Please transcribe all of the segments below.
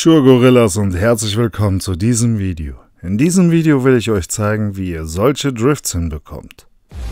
Bonjour Gorillas und herzlich willkommen zu diesem Video. In diesem Video will ich euch zeigen, wie ihr solche Drifts hinbekommt.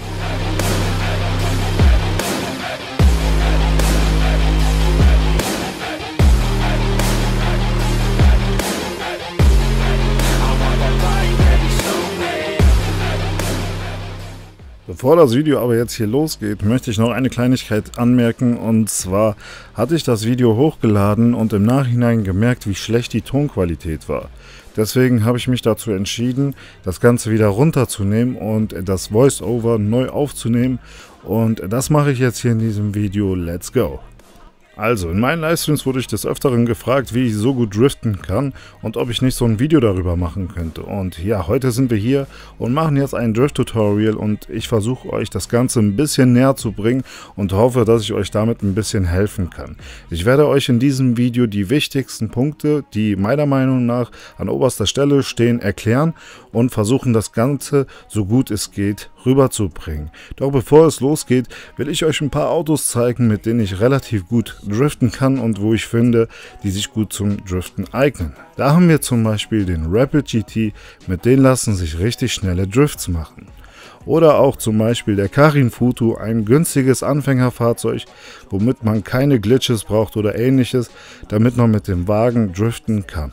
Bevor das Video aber jetzt hier losgeht, möchte ich noch eine Kleinigkeit anmerken, und zwar hatte ich das Video hochgeladen und im Nachhinein gemerkt, wie schlecht die Tonqualität war. Deswegen habe ich mich dazu entschieden, das Ganze wieder runterzunehmen und das Voice-Over neu aufzunehmen, und das mache ich jetzt hier in diesem Video. Let's go! Also, in meinen Livestreams wurde ich des Öfteren gefragt, wie ich so gut driften kann und ob ich nicht so ein Video darüber machen könnte. Und ja, heute sind wir hier und machen jetzt ein Drift-Tutorial, und ich versuche euch das Ganze ein bisschen näher zu bringen und hoffe, dass ich euch damit ein bisschen helfen kann. Ich werde euch in diesem Video die wichtigsten Punkte, die meiner Meinung nach an oberster Stelle stehen, erklären und versuchen, das Ganze so gut es geht rüberzubringen. Doch bevor es losgeht, will ich euch ein paar Autos zeigen, mit denen ich relativ gut driften kann und wo ich finde, die sich gut zum Driften eignen. Da haben wir zum Beispiel den Rapid GT, mit denen lassen sich richtig schnelle Drifts machen. Oder auch zum Beispiel der Karin Futu, ein günstiges Anfängerfahrzeug, womit man keine Glitches braucht oder ähnliches, damit man mit dem Wagen driften kann.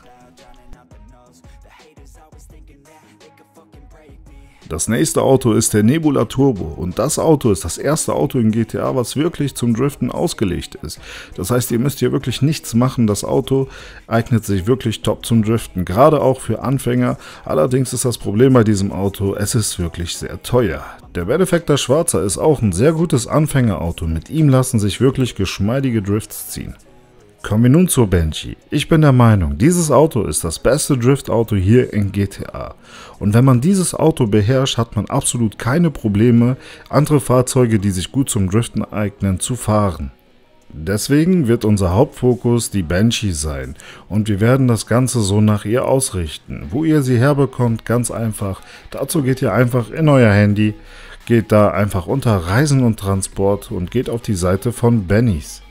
Das nächste Auto ist der Nebula Turbo, und das Auto ist das erste Auto in GTA, was wirklich zum Driften ausgelegt ist. Das heißt, ihr müsst hier wirklich nichts machen, das Auto eignet sich wirklich top zum Driften, gerade auch für Anfänger. Allerdings ist das Problem bei diesem Auto, es ist wirklich sehr teuer. Der Benefactor Schwarzer ist auch ein sehr gutes Anfängerauto, mit ihm lassen sich wirklich geschmeidige Drifts ziehen. Kommen wir nun zur Banshee. Ich bin der Meinung, dieses Auto ist das beste Driftauto hier in GTA. Und wenn man dieses Auto beherrscht, hat man absolut keine Probleme, andere Fahrzeuge, die sich gut zum Driften eignen, zu fahren. Deswegen wird unser Hauptfokus die Banshee sein, und wir werden das Ganze so nach ihr ausrichten. Wo ihr sie herbekommt, ganz einfach. Dazu geht ihr einfach in euer Handy, geht da einfach unter Reisen und Transport und geht auf die Seite von Bennys.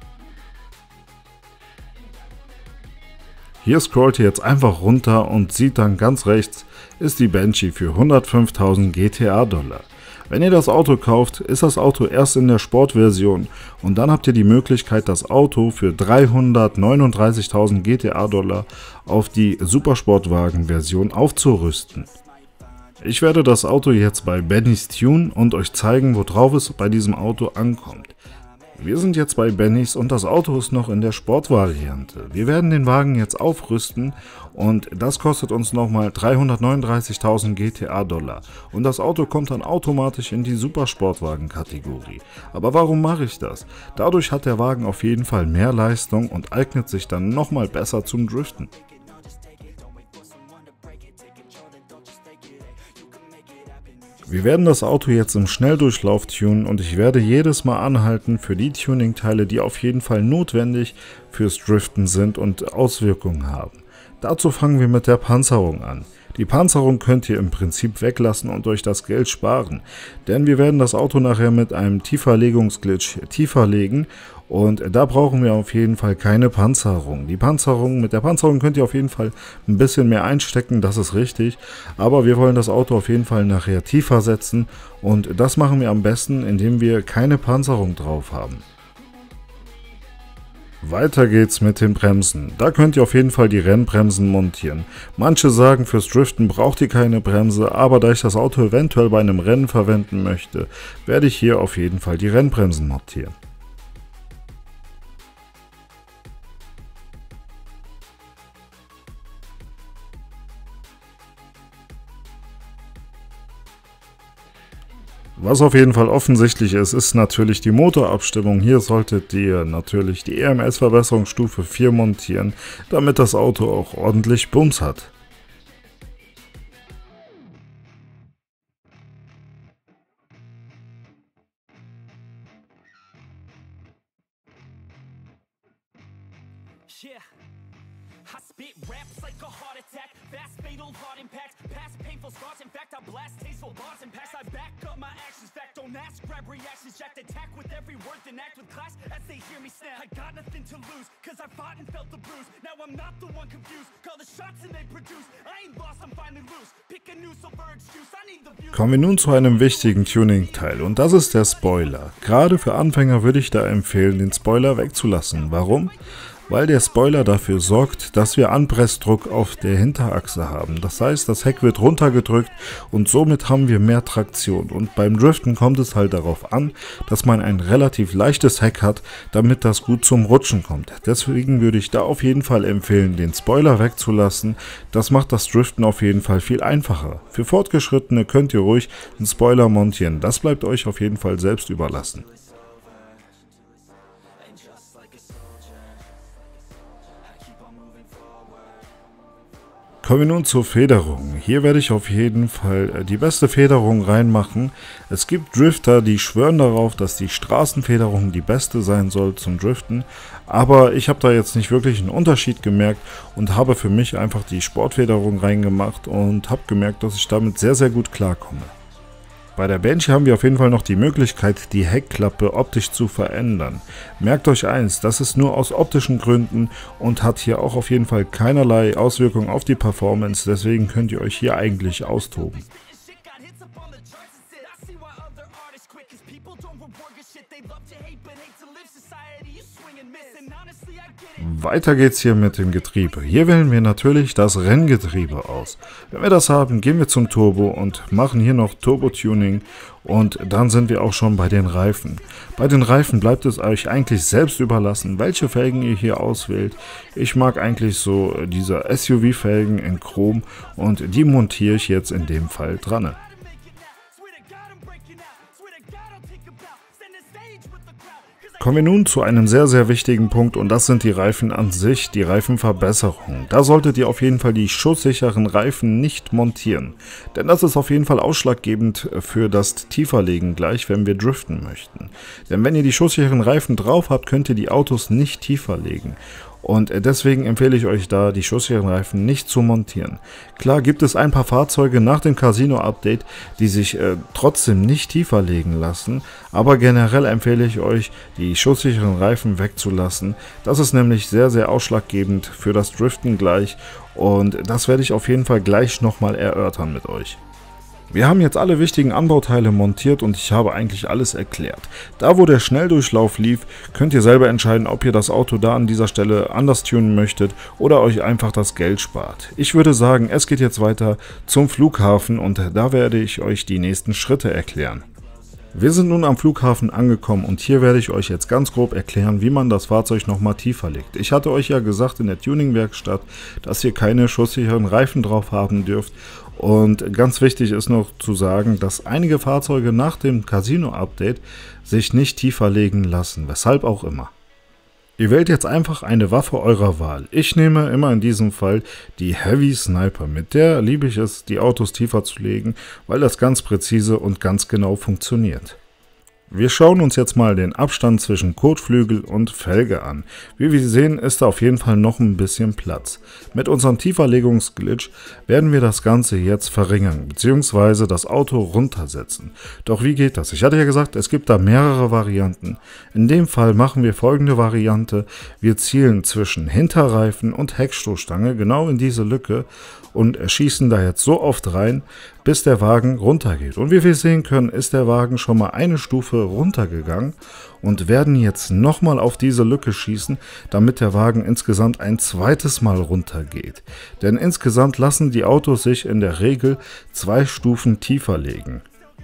Hier scrollt ihr jetzt einfach runter und seht dann ganz rechts ist die Banshee für 105.000 GTA-Dollar. Wenn ihr das Auto kauft, ist das Auto erst in der Sportversion, und dann habt ihr die Möglichkeit, das Auto für 339.000 GTA-Dollar auf die Supersportwagen-Version aufzurüsten. Ich werde das Auto jetzt bei Bennys tunen und euch zeigen, worauf es bei diesem Auto ankommt. Wir sind jetzt bei Bennys und das Auto ist noch in der Sportvariante. Wir werden den Wagen jetzt aufrüsten, und das kostet uns nochmal 339.000 GTA-Dollar. Und das Auto kommt dann automatisch in die Supersportwagen-Kategorie. Aber warum mache ich das? Dadurch hat der Wagen auf jeden Fall mehr Leistung und eignet sich dann nochmal besser zum Driften. Wir werden das Auto jetzt im Schnelldurchlauf tunen, und ich werde jedes Mal anhalten für die Tuning-Teile, die auf jeden Fall notwendig fürs Driften sind und Auswirkungen haben. Dazu fangen wir mit der Panzerung an. Die Panzerung könnt ihr im Prinzip weglassen und euch das Geld sparen, denn wir werden das Auto nachher mit einem Tieferlegungsglitch tiefer legen, und da brauchen wir auf jeden Fall keine Panzerung. Mit der Panzerung könnt ihr auf jeden Fall ein bisschen mehr einstecken, das ist richtig, aber wir wollen das Auto auf jeden Fall nachher tiefer setzen, und das machen wir am besten, indem wir keine Panzerung drauf haben. Weiter geht's mit den Bremsen. Da könnt ihr auf jeden Fall die Rennbremsen montieren. Manche sagen, fürs Driften braucht ihr keine Bremse, aber da ich das Auto eventuell bei einem Rennen verwenden möchte, werde ich hier auf jeden Fall die Rennbremsen montieren. Was auf jeden Fall offensichtlich ist, ist natürlich die Motorabstimmung. Hier solltet ihr natürlich die EMS-Verbesserungsstufe 4 montieren, damit das Auto auch ordentlich Bums hat. Yeah, I spit raps like a heart attack, fast fatal heart impact, past painful scars, in fact I blast tasteful bars and pass, I back up my actions, fact don't don't ask, grab reactions, jacked attack with every word, then act with class as they hear me snap. I got nothing to lose, cause I fought and felt the bruise. Now I'm not the one confused, call the shots and they produce. I ain't lost, I'm finally loose. Pick a new silver excuse, I need the view. Kommen wir nun zu einem wichtigen Tuning-Teil und das ist der Spoiler. Gerade für Anfänger würde ich da empfehlen, den Spoiler wegzulassen. Warum? Weil der Spoiler dafür sorgt, dass wir Anpressdruck auf der Hinterachse haben. Das heißt, das Heck wird runtergedrückt und somit haben wir mehr Traktion. Und beim Driften kommt es halt darauf an, dass man ein relativ leichtes Heck hat, damit das gut zum Rutschen kommt. Deswegen würde ich da auf jeden Fall empfehlen, den Spoiler wegzulassen. Das macht das Driften auf jeden Fall viel einfacher. Für Fortgeschrittene könnt ihr ruhig einen Spoiler montieren. Das bleibt euch auf jeden Fall selbst überlassen. Kommen wir nun zur Federung. Hier werde ich auf jeden Fall die beste Federung reinmachen. Es gibt Drifter, die schwören darauf, dass die Straßenfederung die beste sein soll zum Driften. Aber ich habe da jetzt nicht wirklich einen Unterschied gemerkt und habe für mich einfach die Sportfederung reingemacht und habe gemerkt, dass ich damit sehr, sehr gut klarkomme. Bei der Banshee haben wir auf jeden Fall noch die Möglichkeit, die Heckklappe optisch zu verändern. Merkt euch eins, das ist nur aus optischen Gründen und hat hier auch auf jeden Fall keinerlei Auswirkungen auf die Performance, deswegen könnt ihr euch hier eigentlich austoben. Weiter geht's hier mit dem Getriebe. Hier wählen wir natürlich das Renngetriebe aus. Wenn wir das haben, gehen wir zum Turbo und machen hier noch Turbo-Tuning und dann sind wir auch schon bei den Reifen. Bei den Reifen bleibt es euch eigentlich selbst überlassen, welche Felgen ihr hier auswählt. Ich mag eigentlich so diese SUV-Felgen in Chrom und die montiere ich jetzt in dem Fall dran. Kommen wir nun zu einem sehr, sehr wichtigen Punkt und das sind die Reifen an sich, die Reifenverbesserung. Da solltet ihr auf jeden Fall die schusssicheren Reifen nicht montieren, denn das ist auf jeden Fall ausschlaggebend für das Tieferlegen gleich, wenn wir driften möchten. Denn wenn ihr die schusssicheren Reifen drauf habt, könnt ihr die Autos nicht tiefer legen. Und deswegen empfehle ich euch da, die schusssicheren Reifen nicht zu montieren. Klar gibt es ein paar Fahrzeuge nach dem Casino-Update, die sich trotzdem nicht tiefer legen lassen, aber generell empfehle ich euch, die schusssicheren Reifen wegzulassen. Das ist nämlich sehr, sehr ausschlaggebend für das Driften gleich und das werde ich auf jeden Fall gleich nochmal erörtern mit euch. Wir haben jetzt alle wichtigen Anbauteile montiert und ich habe eigentlich alles erklärt. Da wo der Schnelldurchlauf lief, könnt ihr selber entscheiden, ob ihr das Auto da an dieser Stelle anders tunen möchtet oder euch einfach das Geld spart. Ich würde sagen, es geht jetzt weiter zum Flughafen und da werde ich euch die nächsten Schritte erklären. Wir sind nun am Flughafen angekommen und hier werde ich euch jetzt ganz grob erklären, wie man das Fahrzeug nochmal tiefer legt. Ich hatte euch ja gesagt in der Tuningwerkstatt, dass ihr keine schusssicheren Reifen drauf haben dürft. Und ganz wichtig ist noch zu sagen, dass einige Fahrzeuge nach dem Casino-Update sich nicht tiefer legen lassen, weshalb auch immer. Ihr wählt jetzt einfach eine Waffe eurer Wahl. Ich nehme immer in diesem Fall die Heavy Sniper. Mit der liebe ich es, die Autos tiefer zu legen, weil das ganz präzise und ganz genau funktioniert. Wir schauen uns jetzt mal den Abstand zwischen Kotflügel und Felge an. Wie wir sehen, ist da auf jeden Fall noch ein bisschen Platz. Mit unserem Tieferlegungsglitch werden wir das Ganze jetzt verringern, bzw. das Auto runtersetzen. Doch wie geht das? Ich hatte ja gesagt, es gibt da mehrere Varianten. In dem Fall machen wir folgende Variante. Wir zielen zwischen Hinterreifen und Heckstoßstange genau in diese Lücke und schießen da jetzt so oft rein, bis der Wagen runtergeht. Und wie wir sehen können, ist der Wagen schon mal eine Stufe runtergegangen und werden jetzt nochmal auf diese Lücke schießen, damit der Wagen insgesamt ein zweites Mal runtergeht. Denn insgesamt lassen die Autos sich in der Regel 2 Stufen tiefer legen.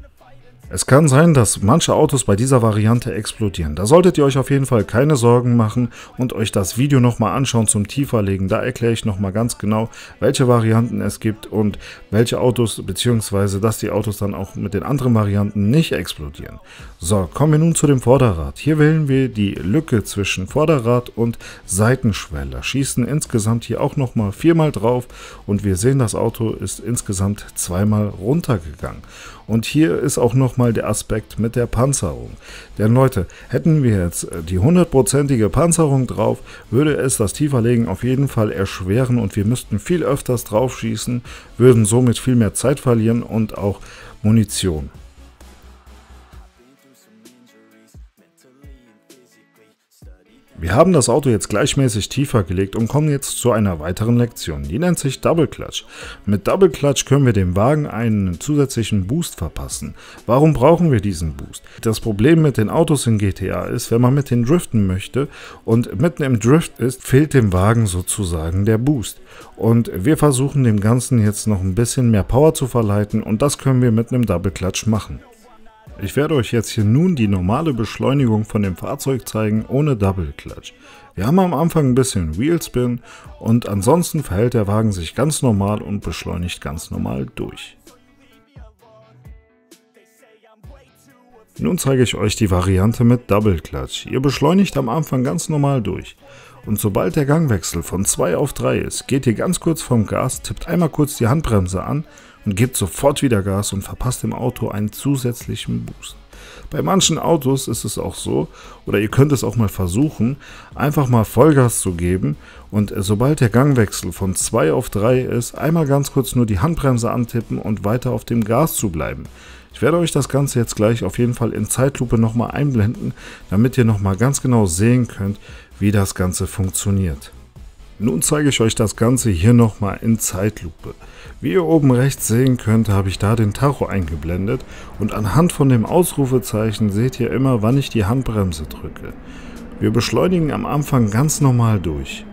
Es kann sein, dass manche Autos bei dieser Variante explodieren. Da solltet ihr euch auf jeden Fall keine Sorgen machen und euch das Video nochmal anschauen zum Tieferlegen. Da erkläre ich nochmal ganz genau, welche Varianten es gibt und welche Autos, beziehungsweise dass die Autos dann auch mit den anderen Varianten nicht explodieren. So, kommen wir nun zu dem Vorderrad. Hier wählen wir die Lücke zwischen Vorderrad und Seitenschweller. Schießen insgesamt hier auch nochmal 4-mal drauf und wir sehen, das Auto ist insgesamt 2-mal runtergegangen. Und hier ist auch nochmal der Aspekt mit der Panzerung. Denn Leute, hätten wir jetzt die 100%ige Panzerung drauf, würde es das Tieferlegen auf jeden Fall erschweren und wir müssten viel öfters drauf schießen, würden somit viel mehr Zeit verlieren und auch Munition. Wir haben das Auto jetzt gleichmäßig tiefer gelegt und kommen jetzt zu einer weiteren Lektion. Die nennt sich Double Clutch. Mit Double Clutch können wir dem Wagen einen zusätzlichen Boost verpassen. Warum brauchen wir diesen Boost? Das Problem mit den Autos in GTA ist, wenn man mit denen driften möchte und mitten im Drift ist, fehlt dem Wagen sozusagen der Boost. Und wir versuchen dem Ganzen jetzt noch ein bisschen mehr Power zu verleiten und das können wir mit einem Double Clutch machen. Ich werde euch jetzt hier nun die normale Beschleunigung von dem Fahrzeug zeigen, ohne Double Clutch. Wir haben am Anfang ein bisschen Wheelspin und ansonsten verhält der Wagen sich ganz normal und beschleunigt ganz normal durch. Nun zeige ich euch die Variante mit Double Clutch. Ihr beschleunigt am Anfang ganz normal durch. Und sobald der Gangwechsel von 2 auf 3 ist, geht ihr ganz kurz vom Gas, tippt einmal kurz die Handbremse an und gebt sofort wieder Gas und verpasst dem Auto einen zusätzlichen Boost. Bei manchen Autos ist es auch so, oder ihr könnt es auch mal versuchen, einfach mal Vollgas zu geben und sobald der Gangwechsel von 2 auf 3 ist, einmal ganz kurz nur die Handbremse antippen und weiter auf dem Gas zu bleiben. Ich werde euch das Ganze jetzt gleich auf jeden Fall in Zeitlupe nochmal einblenden, damit ihr nochmal ganz genau sehen könnt, wie das Ganze funktioniert. Nun zeige ich euch das Ganze hier nochmal in Zeitlupe. Wie ihr oben rechts sehen könnt, habe ich da den Tacho eingeblendet und anhand von dem Ausrufezeichen seht ihr immer, wann ich die Handbremse drücke. Wir beschleunigen am Anfang ganz normal durch.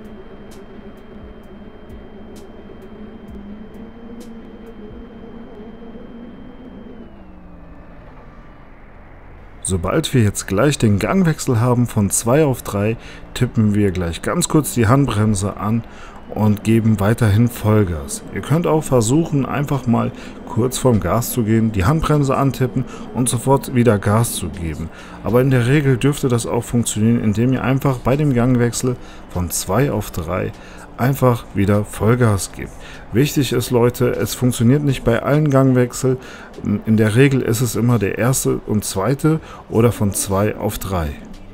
Sobald wir jetzt gleich den Gangwechsel haben von 2 auf 3, tippen wir gleich ganz kurz die Handbremse an und geben weiterhin Vollgas. Ihr könnt auch versuchen, einfach mal kurz vom Gas zu gehen, die Handbremse antippen und sofort wieder Gas zu geben. Aber in der Regel dürfte das auch funktionieren, indem ihr einfach bei dem Gangwechsel von 2 auf 3 einfach wieder Vollgas gebt. Wichtig ist, Leute, es funktioniert nicht bei allen Gangwechseln. In der Regel ist es immer der erste und zweite oder von 2 auf 3.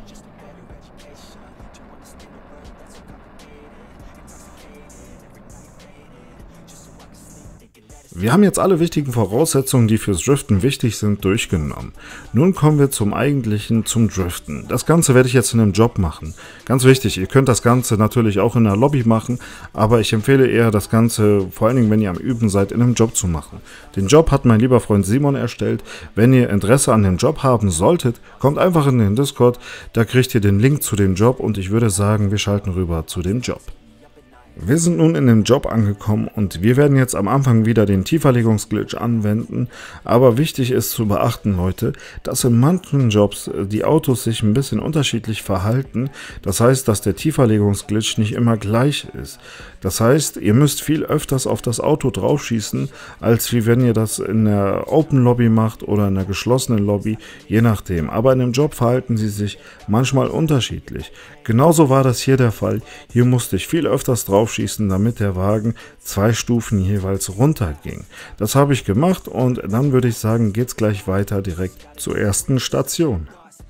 Wir haben jetzt alle wichtigen Voraussetzungen, die fürs Driften wichtig sind, durchgenommen. Nun kommen wir zum Eigentlichen, zum Driften. Das Ganze werde ich jetzt in einem Job machen. Ganz wichtig, ihr könnt das Ganze natürlich auch in einer Lobby machen, aber ich empfehle eher das Ganze, vor allen Dingen wenn ihr am Üben seid, in einem Job zu machen. Den Job hat mein lieber Freund Simon erstellt. Wenn ihr Interesse an dem Job haben solltet, kommt einfach in den Discord, da kriegt ihr den Link zu dem Job und ich würde sagen, wir schalten rüber zu dem Job. Wir sind nun in dem Job angekommen und wir werden jetzt am Anfang wieder den Tieferlegungsglitch anwenden, aber wichtig ist zu beachten, Leute, dass in manchen Jobs die Autos sich ein bisschen unterschiedlich verhalten, das heißt, dass der Tieferlegungsglitch nicht immer gleich ist. Das heißt, ihr müsst viel öfters auf das Auto draufschießen, als wie wenn ihr das in der Open Lobby macht oder in der geschlossenen Lobby, je nachdem. Aber in dem Job verhalten sie sich manchmal unterschiedlich. Genauso war das hier der Fall. Hier musste ich viel öfters draufschießen, damit der Wagen 2 Stufen jeweils runterging. Das habe ich gemacht und dann würde ich sagen, geht's gleich weiter direkt zur ersten Station.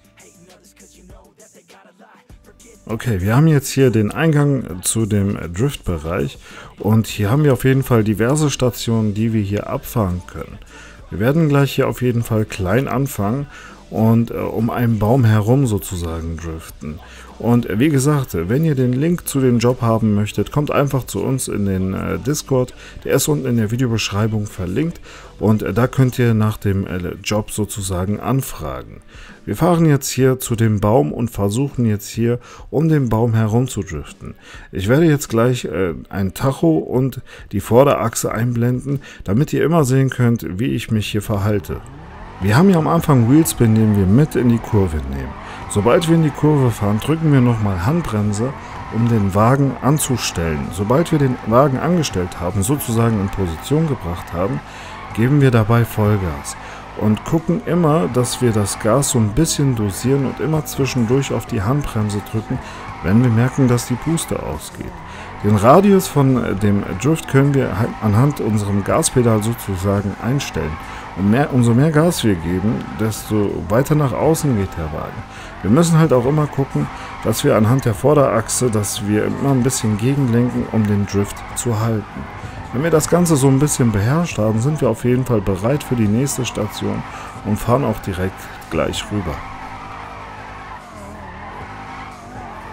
Okay, wir haben jetzt hier den Eingang zu dem Drift-Bereich und hier haben wir auf jeden Fall diverse Stationen, die wir hier abfahren können. Wir werden gleich hier auf jeden Fall klein anfangen und um einen Baum herum sozusagen driften. Und wie gesagt, wenn ihr den Link zu dem Job haben möchtet, kommt einfach zu uns in den Discord. Der ist unten in der Videobeschreibung verlinkt und da könnt ihr nach dem Job sozusagen anfragen. Wir fahren jetzt hier zu dem Baum und versuchen jetzt hier um den Baum herum zu driften. Ich werde jetzt gleich ein Tacho und die Vorderachse einblenden, damit ihr immer sehen könnt, wie ich mich hier verhalte. Wir haben hier am Anfang Wheelspin, den wir mit in die Kurve nehmen. Sobald wir in die Kurve fahren, drücken wir nochmal Handbremse, um den Wagen anzustellen. Sobald wir den Wagen angestellt haben, sozusagen in Position gebracht haben, geben wir dabei Vollgas und gucken immer, dass wir das Gas so ein bisschen dosieren und immer zwischendurch auf die Handbremse drücken, wenn wir merken, dass die Puste ausgeht. Den Radius von dem Drift können wir anhand unserem Gaspedal sozusagen einstellen. Und umso mehr Gas wir geben, desto weiter nach außen geht der Wagen. Wir müssen halt auch immer gucken, dass wir anhand der Vorderachse, dass wir immer ein bisschen gegenlenken, um den Drift zu halten. Wenn wir das Ganze so ein bisschen beherrscht haben, sind wir auf jeden Fall bereit für die nächste Station und fahren auch direkt gleich rüber.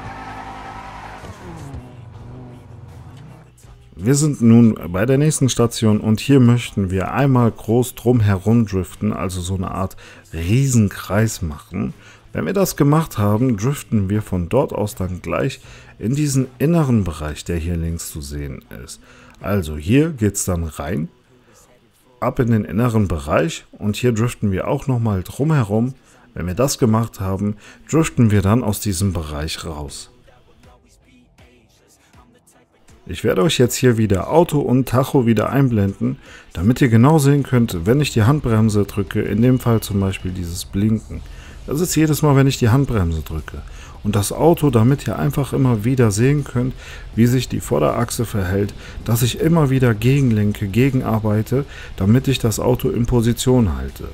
wir sind nun bei der nächsten Station und hier möchten wir einmal groß drumherum driften, also so eine Art Riesenkreis machen. Wenn wir das gemacht haben, driften wir von dort aus dann gleich in diesen inneren Bereich, der hier links zu sehen ist. Also hier geht es dann rein, ab in den inneren Bereich und hier driften wir auch nochmal drumherum. Wenn wir das gemacht haben, driften wir dann aus diesem Bereich raus. Ich werde euch jetzt hier wieder Auto und Tacho wieder einblenden, damit ihr genau sehen könnt, wenn ich die Handbremse drücke, in dem Fall zum Beispiel dieses Blinken. Das ist jedes Mal, wenn ich die Handbremse drücke. Und das Auto, damit ihr einfach immer wieder sehen könnt, wie sich die Vorderachse verhält, dass ich immer wieder gegenlenke, gegenarbeite, damit ich das Auto in Position halte.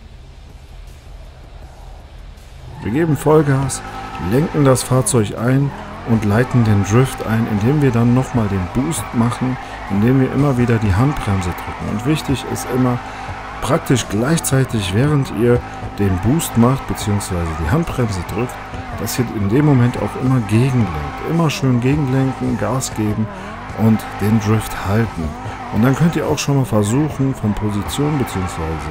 Wir geben Vollgas, lenken das Fahrzeug ein und leiten den Drift ein, indem wir dann nochmal den Boost machen, indem wir immer wieder die Handbremse drücken. Und wichtig ist immer, praktisch gleichzeitig, während ihr den Boost macht bzw. die Handbremse drückt, dass ihr in dem Moment auch immer gegenlenkt. Immer schön gegenlenken, Gas geben und den Drift halten. Und dann könnt ihr auch schon mal versuchen, von Position bzw.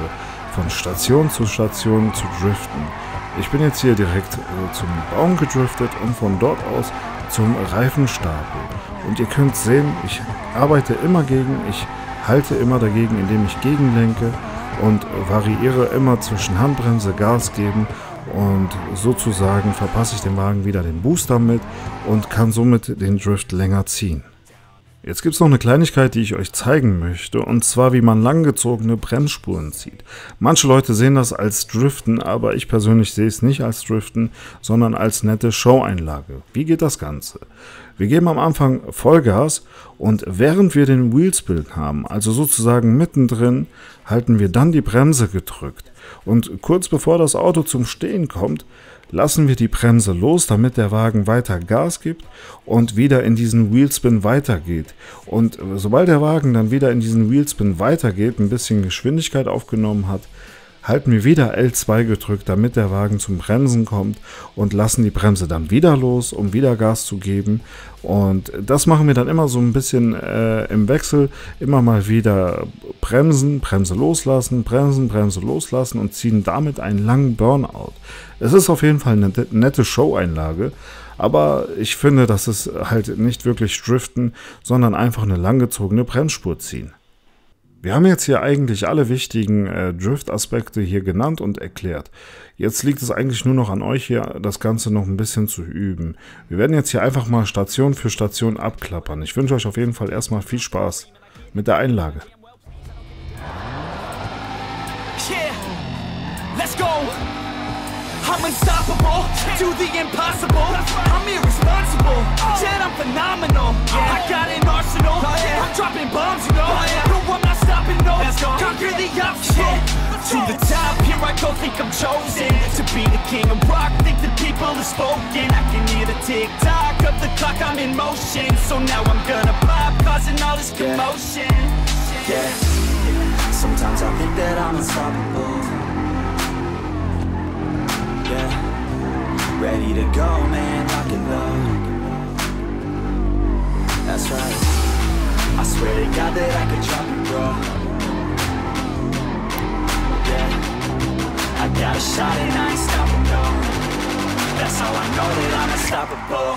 von Station zu Station zu driften. Ich bin jetzt hier direkt zum Baum gedriftet und von dort aus zum Reifenstapel. Und ihr könnt sehen, ich arbeite immer gegen, ich halte immer dagegen, indem ich gegenlenke und variiere immer zwischen Handbremse, Gas geben und sozusagen verpasse ich dem Wagen wieder den Booster mit und kann somit den Drift länger ziehen. Jetzt gibt es noch eine Kleinigkeit, die ich euch zeigen möchte, und zwar wie man langgezogene Bremsspuren zieht. Manche Leute sehen das als Driften, aber ich persönlich sehe es nicht als Driften, sondern als nette Show-Einlage. Wie geht das Ganze? Wir geben am Anfang Vollgas und während wir den Wheelspin haben, also sozusagen mittendrin, halten wir dann die Bremse gedrückt. Und kurz bevor das Auto zum Stehen kommt, lassen wir die Bremse los, damit der Wagen weiter Gas gibt und wieder in diesen Wheelspin weitergeht. Und sobald der Wagen dann wieder in diesen Wheelspin weitergeht, ein bisschen Geschwindigkeit aufgenommen hat, halten wir wieder L2 gedrückt, damit der Wagen zum Bremsen kommt und lassen die Bremse dann wieder los, um wieder Gas zu geben. Und das machen wir dann immer so ein bisschen im Wechsel, immer mal wieder bremsen, Bremse loslassen, bremsen, Bremse loslassen und ziehen damit einen langen Burnout. Es ist auf jeden Fall eine nette Show-Einlage, aber ich finde, das ist halt nicht wirklich Driften, sondern einfach eine langgezogene Bremsspur ziehen. Wir haben jetzt hier eigentlich alle wichtigen Drift-Aspekte hier genannt und erklärt. Jetzt liegt es eigentlich nur noch an euch hier, das Ganze noch ein bisschen zu üben. Wir werden jetzt hier einfach mal Station für Station abklappern. Ich wünsche euch auf jeden Fall erstmal viel Spaß mit der Einlage. Yeah, let's go. I'm unstoppable, do the impossible. I'm irresponsible, yet I'm phenomenal. I got an arsenal, I'm dropping bombs, you know. No, I'm not stopping, no. Conquer the obstacle. To the top, here I go, think I'm chosen to be the king of rock, think the people have spoken. I can hear the tick-tock of the clock, I'm in motion. So now I'm gonna pop, causing all this commotion. Yeah, sometimes I think that I'm unstoppable. Yeah, ready to go, man, lock and load. That's right, I swear to God that I could drop it, bro. Yeah, I got a shot and I ain't stopping, no. That's how I know that I'm unstoppable.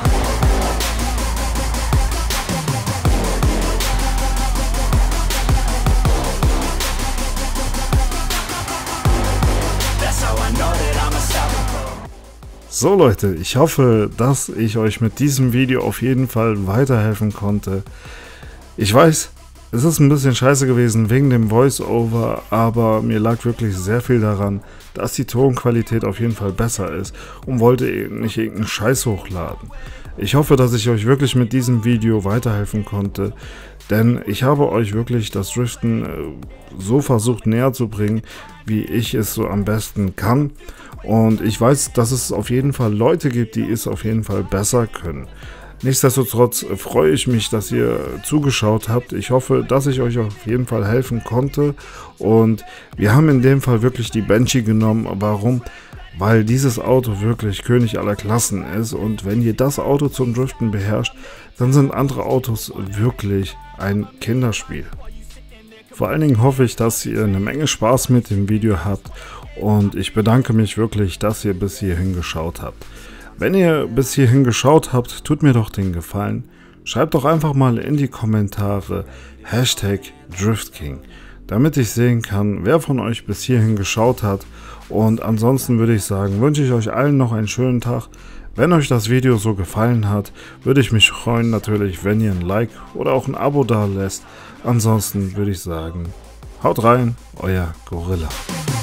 So Leute, ich hoffe, dass ich euch mit diesem Video auf jeden Fall weiterhelfen konnte. Ich weiß, es ist ein bisschen scheiße gewesen wegen dem Voice-Over, aber mir lag wirklich sehr viel daran, dass die Tonqualität auf jeden Fall besser ist und wollte nicht irgendeinen Scheiß hochladen. Ich hoffe, dass ich euch wirklich mit diesem Video weiterhelfen konnte, denn ich habe euch wirklich das Driften so versucht näher zu bringen, wie ich es so am besten kann. Und ich weiß, dass es auf jeden Fall Leute gibt, die es auf jeden Fall besser können. Nichtsdestotrotz freue ich mich, dass ihr zugeschaut habt. Ich hoffe, dass ich euch auf jeden Fall helfen konnte. Und wir haben in dem Fall wirklich die Banshee genommen. Warum? Weil dieses Auto wirklich König aller Klassen ist. Und wenn ihr das Auto zum Driften beherrscht, dann sind andere Autos wirklich ein Kinderspiel. Vor allen Dingen hoffe ich, dass ihr eine Menge Spaß mit dem Video habt und ich bedanke mich wirklich, dass ihr bis hierhin geschaut habt. Wenn ihr bis hierhin geschaut habt, tut mir doch den Gefallen, schreibt doch einfach mal in die Kommentare #DriftKing, damit ich sehen kann, wer von euch bis hierhin geschaut hat. Und ansonsten würde ich sagen, wünsche ich euch allen noch einen schönen Tag. Wenn euch das Video so gefallen hat, würde ich mich freuen natürlich, wenn ihr ein Like oder auch ein Abo da lässt. Ansonsten würde ich sagen, haut rein, euer Gorilla.